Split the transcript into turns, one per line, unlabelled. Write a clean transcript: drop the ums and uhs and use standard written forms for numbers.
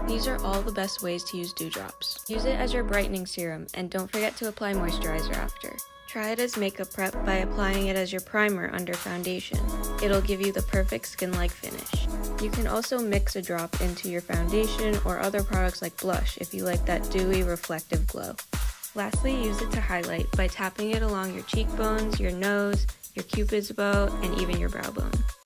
These are all the best ways to use dewdrops. Use it as your brightening serum, and don't forget to apply moisturizer after. Try it as makeup prep by applying it as your primer under foundation. It'll give you the perfect skin-like finish. You can also mix a drop into your foundation or other products like blush if you like that dewy, reflective glow. Lastly, use it to highlight by tapping it along your cheekbones, your nose, your cupid's bow, and even your brow bone.